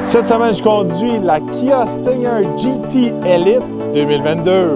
Cette semaine, je conduis la Kia Stinger GT Elite 2022.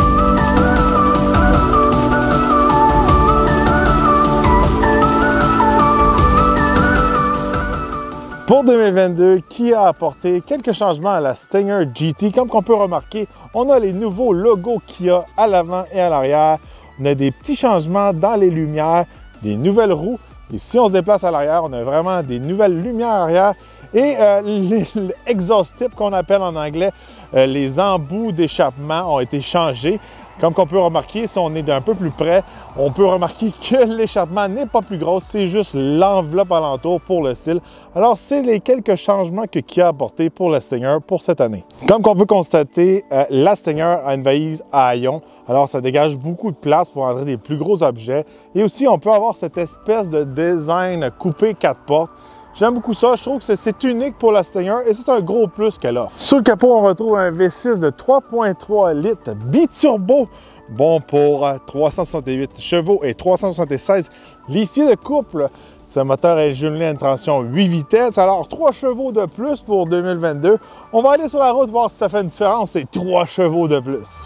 Pour 2022, Kia a apporté quelques changements à la Stinger GT. Comme on peut remarquer, on a les nouveaux logos Kia à l'avant et à l'arrière. On a des petits changements dans les lumières, des nouvelles roues. Et si on se déplace à l'arrière, on a vraiment des nouvelles lumières arrière. Et l'exhaust tip qu'on appelle en anglais, les embouts d'échappement ont été changés. Comme on peut remarquer, si on est d'un peu plus près, on peut remarquer que l'échappement n'est pas plus gros, c'est juste l'enveloppe alentour pour le style. Alors, c'est les quelques changements que Kia a apportés pour la Stinger pour cette année. Comme on peut constater, la Stinger a une valise à haillons. Alors, ça dégage beaucoup de place pour entrer des plus gros objets. Et aussi, on peut avoir cette espèce de design coupé 4 portes. J'aime beaucoup ça, je trouve que c'est unique pour la Stinger et c'est un gros plus qu'elle offre. Sur le capot, on retrouve un V6 de 3.3 litres biturbo, bon pour 368 chevaux et 376 livres-pieds de couple. Ce moteur est jumelé à une transmission 8 vitesses, alors 3 chevaux de plus pour 2022. On va aller sur la route voir si ça fait une différence, c'est 3 chevaux de plus.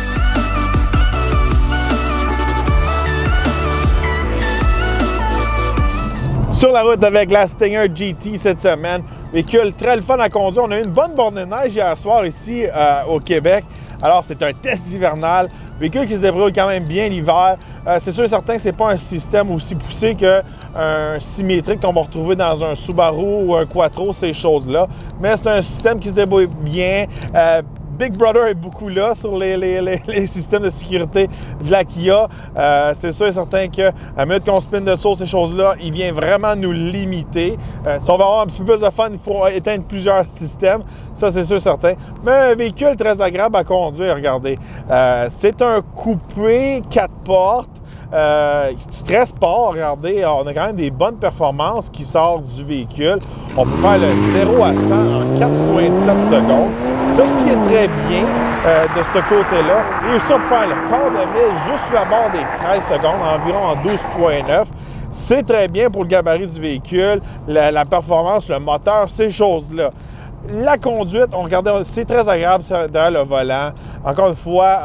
Sur la route avec la Stinger GT cette semaine, véhicule très le fun à conduire. On a eu une bonne borne de neige hier soir ici au Québec. Alors c'est un test hivernal, véhicule qui se débrouille quand même bien l'hiver. C'est sûr et certain que ce n'est pas un système aussi poussé qu'un symétrique qu'on va retrouver dans un Subaru ou un Quattro, ces choses-là. Mais c'est un système qui se débrouille bien. Big Brother est beaucoup là sur les systèmes de sécurité de la Kia. C'est sûr et certain qu'à minute qu'on spin de tour, ces choses-là, il vient vraiment nous limiter. Si on va avoir un petit peu plus de fun, il faut éteindre plusieurs systèmes. Ça, c'est sûr et certain. Mais un véhicule très agréable à conduire, regardez. C'est un coupé 4 portes. Très sport, regardez, on a quand même des bonnes performances qui sortent du véhicule. On peut faire le 0 à 100 en 4,7 secondes, ce qui est très bien de ce côté-là. Et aussi, on peut faire le quart de mille juste sur la barre des 13 secondes, environ en 12,9. C'est très bien pour le gabarit du véhicule, la performance, le moteur, ces choses-là. La conduite, on regardait, c'est très agréable derrière le volant. Encore une fois,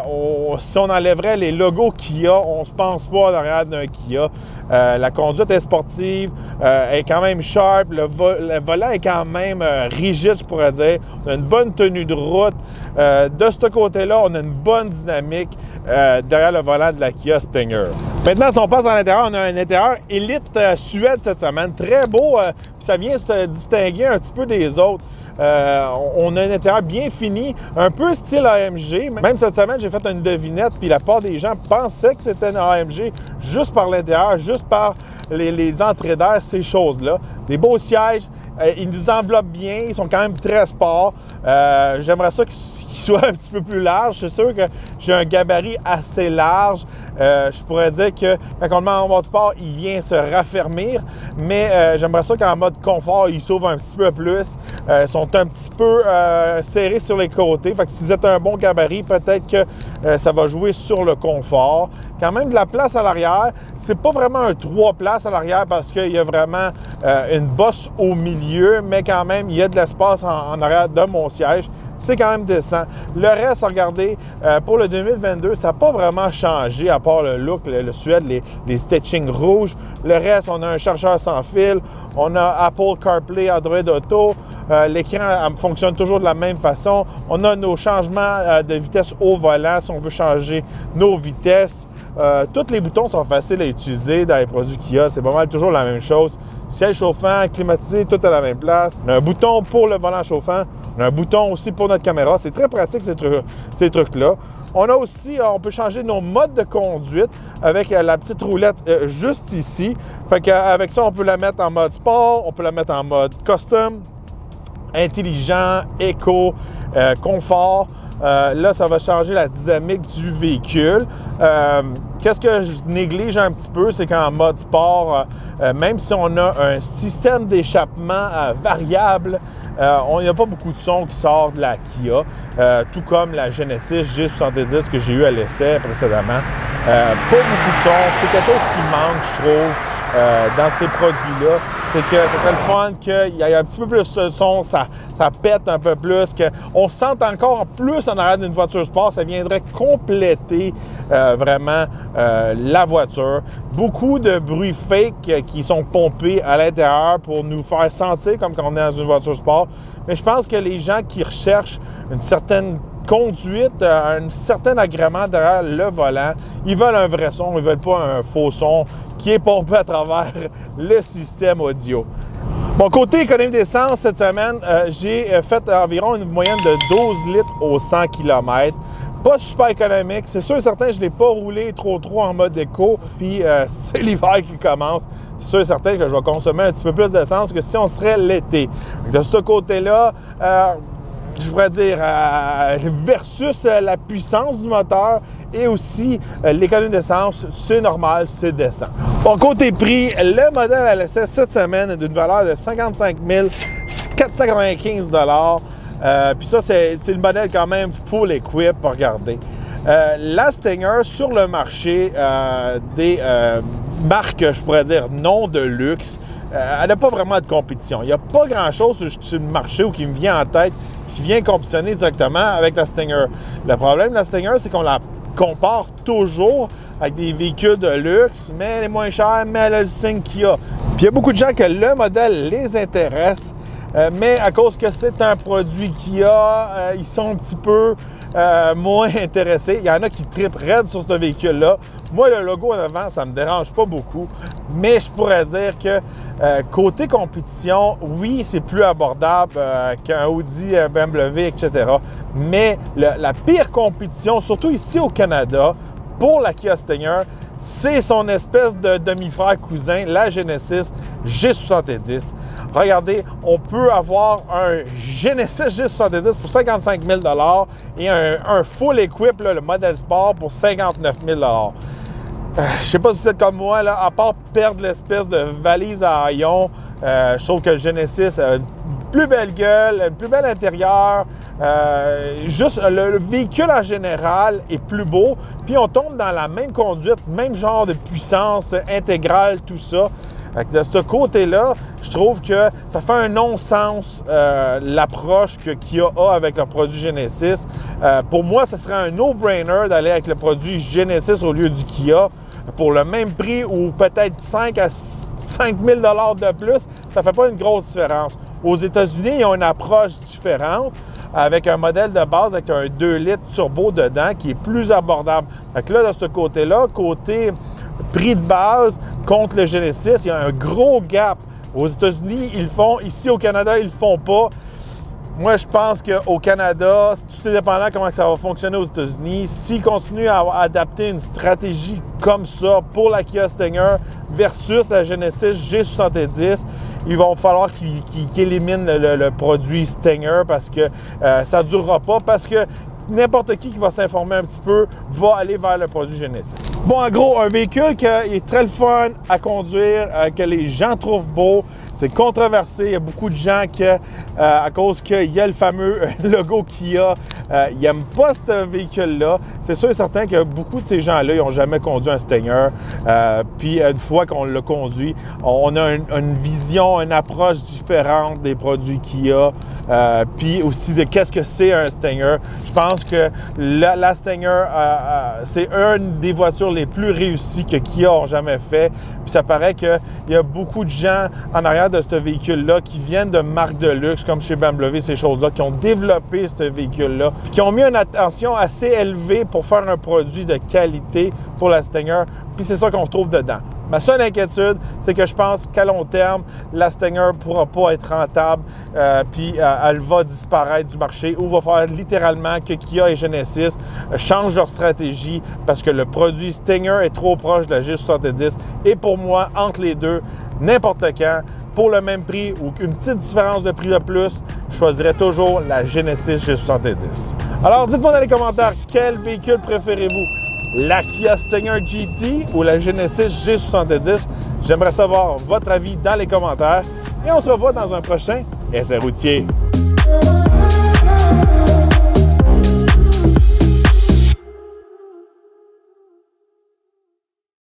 si on enlèverait les logos Kia, on ne se pense pas en arrière d'un Kia. La conduite est sportive, est quand même sharp. Le volant est quand même rigide, je pourrais dire. On a une bonne tenue de route. De ce côté-là, on a une bonne dynamique derrière le volant de la Kia Stinger. Maintenant, si on passe à l'intérieur, on a un intérieur Elite Suède cette semaine. Très beau, puis ça vient se distinguer un petit peu des autres. On a un intérieur bien fini, un peu style AMG. Même cette semaine, j'ai fait une devinette, puis la part des gens pensaient que c'était un AMG juste par l'intérieur, juste par les entrées d'air, ces choses-là. Des beaux sièges, ils nous enveloppent bien, ils sont quand même très sport. J'aimerais ça qu'ils soient un petit peu plus larges. C'est sûr que j'ai un gabarit assez large. Je pourrais dire que quand on le met en mode sport, il vient se raffermir, mais j'aimerais ça qu'en mode confort, il s'ouvre un petit peu plus. Ils sont un petit peu serrés sur les côtés. Fait que si vous êtes un bon gabarit, peut-être que ça va jouer sur le confort. Quand même de la place à l'arrière. C'est pas vraiment un 3 places à l'arrière parce qu'il y a vraiment une bosse au milieu, mais quand même, il y a de l'espace en arrière de mon siège. C'est quand même décent. Le reste, regardez, pour le 2022, ça n'a pas vraiment changé, à part le look, le suède, les stitching rouges. Le reste, on a un chargeur sans fil, on a Apple CarPlay, Android Auto. L'écran fonctionne toujours de la même façon. On a nos changements de vitesse au volant si on veut changer nos vitesses. Tous les boutons sont faciles à utiliser dans les produits Kia. C'est pas mal toujours la même chose. Siège chauffant, climatisé, tout à la même place. On a un bouton pour le volant chauffant. On a un bouton aussi pour notre caméra. C'est très pratique, ces trucs-là. On a aussi, on peut changer nos modes de conduite avec la petite roulette juste ici. Fait qu'avec ça, on peut la mettre en mode sport, on peut la mettre en mode custom, intelligent, éco, confort. Là, ça va changer la dynamique du véhicule. Qu'est-ce que je néglige un petit peu, c'est qu'en mode sport, même si on a un système d'échappement variable, il n'y a pas beaucoup de son qui sort de la Kia, tout comme la Genesis G70 que j'ai eu à l'essai précédemment. Pas beaucoup de son, c'est quelque chose qui manque, je trouve, dans ces produits-là. c'est que ce serait le fun qu'il y ait un petit peu plus de son, ça pète un peu plus, qu'on se sente encore plus en arrière d'une voiture sport. Ça viendrait compléter vraiment la voiture. Beaucoup de bruits fake qui sont pompés à l'intérieur pour nous faire sentir comme quand on est dans une voiture sport. Mais je pense que les gens qui recherchent une certaine conduite, un certain agrément derrière le volant, ils veulent un vrai son, ils veulent pas un faux son qui est pompé à travers le système audio. Bon, côté économie d'essence, cette semaine, j'ai fait environ une moyenne de 12 litres au 100 km. Pas super économique. C'est sûr et certain, je ne l'ai pas roulé trop en mode éco. Puis c'est l'hiver qui commence. C'est sûr et certain que je vais consommer un petit peu plus d'essence que si on serait l'été. De ce côté-là, je pourrais dire versus la puissance du moteur et aussi l'économie d'essence, c'est normal, c'est décent. Bon, côté prix, le modèle à l'essai cette semaine d'une valeur de 55 495 $. Puis ça, c'est le modèle quand même full equip, regardez. La Stinger sur le marché des marques, je pourrais dire, non de luxe, elle n'a pas vraiment de compétition. Il n'y a pas grand-chose sur le marché qui me vient en tête qui vient compétitionner directement avec la Stinger. Le problème de la Stinger, c'est qu'on la compare toujours avec des véhicules de luxe, mais elle est moins chère, mais elle a le signe qu'il y a. Puis il y a beaucoup de gens que le modèle les intéresse, mais à cause que c'est un produit Kia, ils sont un petit peu moins intéressés. Il y en a qui trippent raide sur ce véhicule-là. Moi, le logo en avant, ça ne me dérange pas beaucoup, mais je pourrais dire que côté compétition, oui, c'est plus abordable qu'un Audi, un BMW, etc. Mais la pire compétition, surtout ici au Canada, pour la Kia Stinger, c'est son espèce de demi-frère cousin, la Genesis G70. Regardez, on peut avoir un Genesis G70 pour 55 000 $ et un full equip, là, le modèle sport, pour 59 000 $. Je ne sais pas si c'est comme moi, là, à part perdre l'espèce de valise à haillons, je trouve que le Genesis a une plus belle gueule, un plus bel intérieur. Juste le véhicule en général est plus beau, puis on tombe dans la même conduite, même genre de puissance intégrale, tout ça. De ce côté-là, je trouve que ça fait un non-sens l'approche que Kia a avec leur produit Genesis. Pour moi, ce serait un no-brainer d'aller avec le produit Genesis au lieu du Kia pour le même prix ou peut-être 5 000 $ de plus. Ça ne fait pas une grosse différence. Aux États-Unis, ils ont une approche différente avec un modèle de base avec un 2 litres turbo dedans qui est plus abordable. Donc là, de ce côté-là, côté prix de base contre le Genesis, il y a un gros gap. Aux États-Unis, ils le font. Ici, au Canada, ils ne le font pas. Moi, je pense qu'au Canada, tout est dépendant comment ça va fonctionner aux États-Unis. S'ils continuent à adapter une stratégie comme ça pour la Kia Stinger versus la Genesis G70, il va falloir qu'ils éliminent le produit Stinger parce que ça ne durera pas, parce que n'importe qui va s'informer un petit peu va aller vers le produit Genesis. Bon, en gros, un véhicule qui est très le fun à conduire, que les gens trouvent beau. C'est controversé. Il y a beaucoup de gens qui, à cause qu'il y a le fameux logo Kia, ils n'aiment pas ce véhicule-là. C'est sûr et certain que beaucoup de ces gens-là, ils n'ont jamais conduit un Stinger. Puis une fois qu'on l'a conduit, on a une vision, une approche différente des produits Kia. Puis aussi de qu'est-ce que c'est un Stinger. Je pense que la Stinger, c'est une des voitures les plus réussies que Kia ont jamais fait. Puis ça paraît qu'il y a beaucoup de gens en arrière de ce véhicule-là qui viennent de marques de luxe comme chez BMW, ces choses-là, qui ont développé ce véhicule-là, puis qui ont mis une attention assez élevée pour faire un produit de qualité pour la Stinger. Puis c'est ça qu'on retrouve dedans. Ma seule inquiétude, c'est que je pense qu'à long terme, la Stinger ne pourra pas être rentable, puis elle va disparaître du marché, ou va faire littéralement que Kia et Genesis changent leur stratégie parce que le produit Stinger est trop proche de la G70. Et pour moi, entre les deux, n'importe quand, pour le même prix ou une petite différence de prix de plus, je choisirais toujours la Genesis G70. Alors, dites-moi dans les commentaires, quel véhicule préférez-vous? La Kia Stinger GT ou la Genesis G70? J'aimerais savoir votre avis dans les commentaires et on se revoit dans un prochain Essai routier.